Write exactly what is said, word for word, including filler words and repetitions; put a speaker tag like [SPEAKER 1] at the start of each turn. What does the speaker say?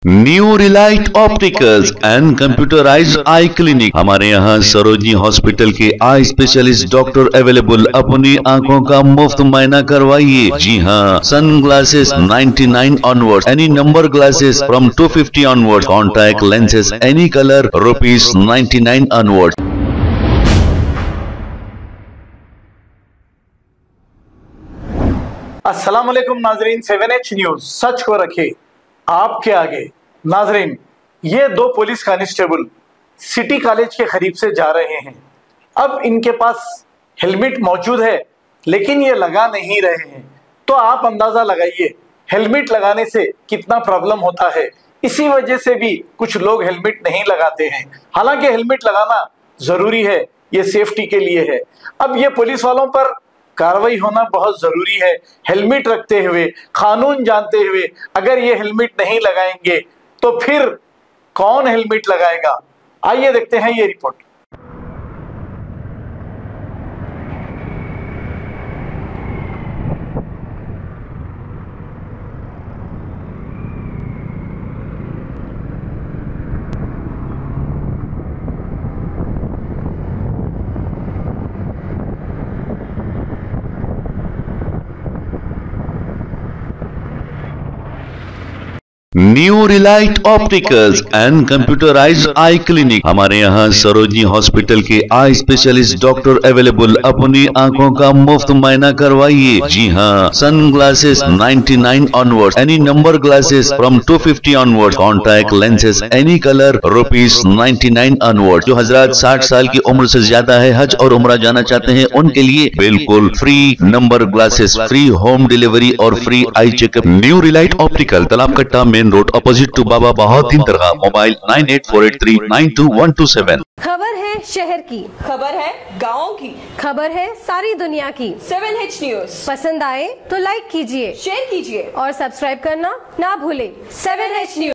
[SPEAKER 1] New relight opticals and computerised eye clinic. हमारे यहाँ Sarojini hospital के आई स्पेशलिस्ट डॉक्टर अवेलेबल। अपनी आंखों का मुफ्त मायना करवाइए। जी हाँ, सन ग्लासेस निन्यानवे onward, any number glasses from two fifty onward, contact lenses any colour rupees ninety nine onward.
[SPEAKER 2] अस्सलाम वालेकुम नाजरीन, सेवन एच न्यूज सच को रखे आपके आगे। नाजरीन, ये दो पुलिस कांस्टेबल सिटी कॉलेज के करीब से जा रहे हैं। अब इनके पास हेलमेट मौजूद है लेकिन ये लगा नहीं रहे हैं, तो आप अंदाजा लगाइए हेलमेट लगाने से कितना प्रॉब्लम होता है। इसी वजह से भी कुछ लोग हेलमेट नहीं लगाते हैं। हालांकि हेलमेट लगाना जरूरी है, ये सेफ्टी के लिए है। अब ये पुलिस वालों पर कार्रवाई होना बहुत जरूरी है। हेलमेट रखते हुए, कानून जानते हुए अगर ये हेलमेट नहीं लगाएंगे तो फिर कौन हेलमेट लगाएगा? आइए देखते हैं ये रिपोर्ट।
[SPEAKER 1] New relight opticals and computerised eye clinic. हमारे यहाँ सरोजनी हॉस्पिटल के आई स्पेशलिस्ट डॉक्टर अवेलेबल। अपनी आंखों का मुफ्त मायना करवाइए। जी हाँ, सन ग्लासेस निन्यानवे onward, any number glasses from two fifty onward, contact lenses any colour rupees ninety nine onward. जो हजरात साठ साल की उम्र से ज्यादा है, हज और उम्रा जाना चाहते हैं, उनके लिए बिल्कुल free number glasses, free home delivery और free eye checkup. New relight optical, Talab Katta, main road, opposite to Baba Bahauddin दरगाह। Mobile nine eight four eight three nine two one two seven.
[SPEAKER 3] खबर है शहर की,
[SPEAKER 4] खबर है गाँव की,
[SPEAKER 3] खबर है सारी दुनिया की।
[SPEAKER 4] सेवन एच न्यूज
[SPEAKER 3] पसंद आए तो लाइक कीजिए,
[SPEAKER 4] शेयर कीजिए
[SPEAKER 3] और सब्सक्राइब करना ना भूले।
[SPEAKER 4] Seven H news.